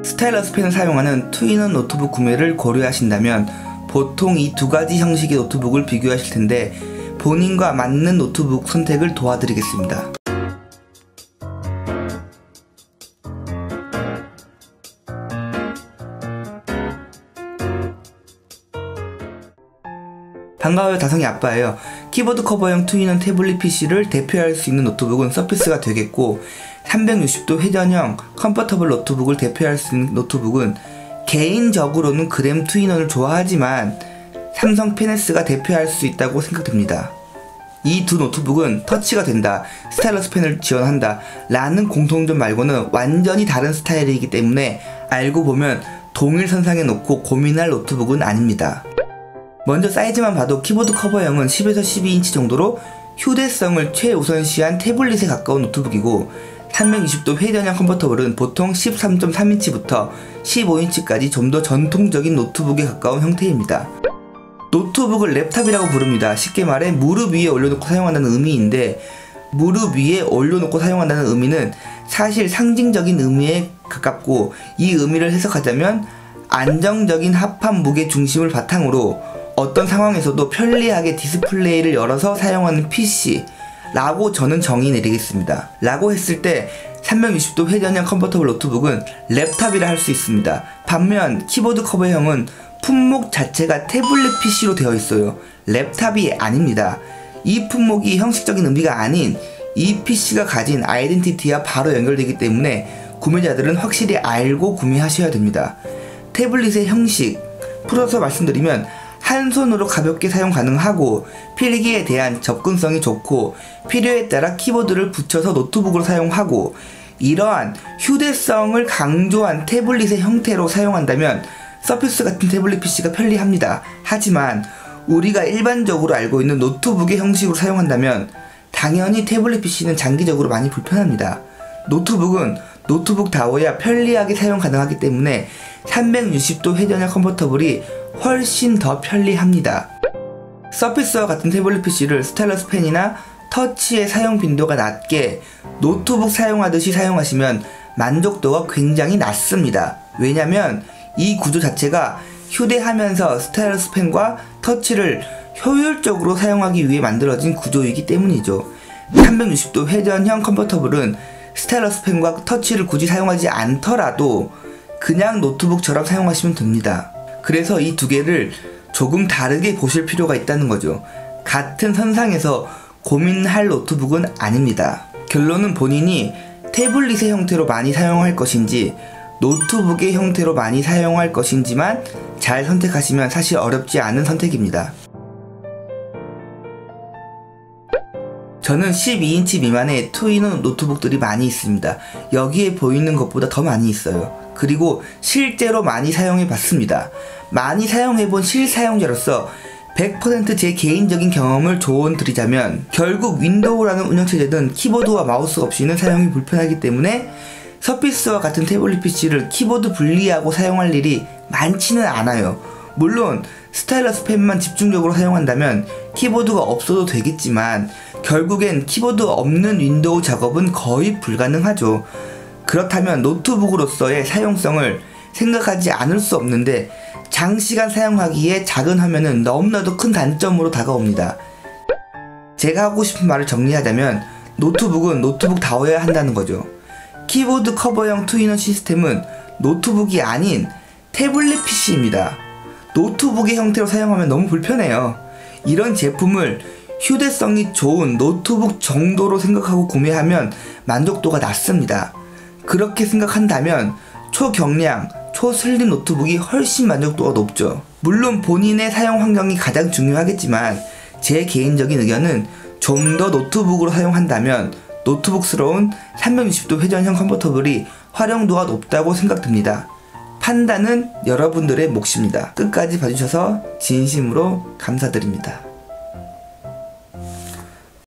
스타일러스 펜을 사용하는 투인원 노트북 구매를 고려하신다면 보통 이 두 가지 형식의 노트북을 비교하실 텐데 본인과 맞는 노트북 선택을 도와드리겠습니다. 반가워요, 다성이 아빠예요. 키보드 커버형 투인원 태블릿 PC를 대표할 수 있는 노트북은 서피스가 되겠고 360도 회전형 컴포터블 노트북을 대표할 수 있는 노트북은 개인적으로는 그램 투인원을 좋아하지만 삼성 페네스가 대표할 수 있다고 생각됩니다. 이 두 노트북은 터치가 된다, 스타일러스 펜을 지원한다 라는 공통점 말고는 완전히 다른 스타일이기 때문에 알고 보면 동일선상에 놓고 고민할 노트북은 아닙니다. 먼저 사이즈만 봐도 키보드 커버형은 10에서 12인치 정도로 휴대성을 최우선시한 태블릿에 가까운 노트북이고 360도 회전형 컴포터블은 보통 13.3인치부터 15인치까지 좀 더 전통적인 노트북에 가까운 형태입니다. 노트북을 랩탑이라고 부릅니다. 쉽게 말해 무릎 위에 올려놓고 사용한다는 의미인데 무릎 위에 올려놓고 사용한다는 의미는 사실 상징적인 의미에 가깝고 이 의미를 해석하자면 안정적인 합판 무게 중심을 바탕으로 어떤 상황에서도 편리하게 디스플레이를 열어서 사용하는 PC 라고 저는 정의 내리겠습니다. 라고 했을 때 360도 회전형 컴포터블 노트북은 랩탑이라 할 수 있습니다. 반면 키보드 커버형은 품목 자체가 태블릿 PC로 되어 있어요. 랩탑이 아닙니다. 이 품목이 형식적인 의미가 아닌 이 PC가 가진 아이덴티티와 바로 연결되기 때문에 구매자들은 확실히 알고 구매하셔야 됩니다. 태블릿의 형식 풀어서 말씀드리면 한 손으로 가볍게 사용 가능하고 필기에 대한 접근성이 좋고 필요에 따라 키보드를 붙여서 노트북으로 사용하고 이러한 휴대성을 강조한 태블릿의 형태로 사용한다면 서피스 같은 태블릿 PC가 편리합니다. 하지만 우리가 일반적으로 알고 있는 노트북의 형식으로 사용한다면 당연히 태블릿 PC는 장기적으로 많이 불편합니다. 노트북은 노트북다워야 편리하게 사용 가능하기 때문에 360도 회전형 컴포터블이 훨씬 더 편리합니다. 서피스와 같은 태블릿 PC를 스타일러스 펜이나 터치의 사용 빈도가 낮게 노트북 사용하듯이 사용하시면 만족도가 굉장히 낮습니다. 왜냐면 이 구조 자체가 휴대하면서 스타일러스 펜과 터치를 효율적으로 사용하기 위해 만들어진 구조이기 때문이죠. 360도 회전형 컴포터블은 스타일러스 펜과 터치를 굳이 사용하지 않더라도 그냥 노트북처럼 사용하시면 됩니다. 그래서 이 두 개를 조금 다르게 보실 필요가 있다는 거죠. 같은 선상에서 고민할 노트북은 아닙니다. 결론은 본인이 태블릿의 형태로 많이 사용할 것인지 노트북의 형태로 많이 사용할 것인지만 잘 선택하시면 사실 어렵지 않은 선택입니다. 저는 12인치 미만의 투인원 노트북들이 많이 있습니다. 여기에 보이는 것보다 더 많이 있어요. 그리고 실제로 많이 사용해 봤습니다. 많이 사용해 본 실사용자로서 100% 제 개인적인 경험을 조언 드리자면 결국 윈도우라는 운영체제는 키보드와 마우스 없이는 사용이 불편하기 때문에 서피스와 같은 태블릿 PC를 키보드 분리하고 사용할 일이 많지는 않아요. 물론 스타일러스 펜만 집중적으로 사용한다면 키보드가 없어도 되겠지만 결국엔 키보드 없는 윈도우 작업은 거의 불가능하죠. 그렇다면 노트북으로서의 사용성을 생각하지 않을 수 없는데 장시간 사용하기에 작은 화면은 너무나도 큰 단점으로 다가옵니다. 제가 하고 싶은 말을 정리하자면 노트북은 노트북다워야 한다는 거죠. 키보드 커버형 투인원 시스템은 노트북이 아닌 태블릿 PC입니다. 노트북의 형태로 사용하면 너무 불편해요. 이런 제품을 휴대성이 좋은 노트북 정도로 생각하고 구매하면 만족도가 낮습니다. 그렇게 생각한다면 초경량, 초슬림 노트북이 훨씬 만족도가 높죠. 물론 본인의 사용 환경이 가장 중요하겠지만 제 개인적인 의견은 좀 더 노트북으로 사용한다면 노트북스러운 360도 회전형 컴포터블이 활용도가 높다고 생각됩니다. 판단은 여러분들의 몫입니다. 끝까지 봐주셔서 진심으로 감사드립니다.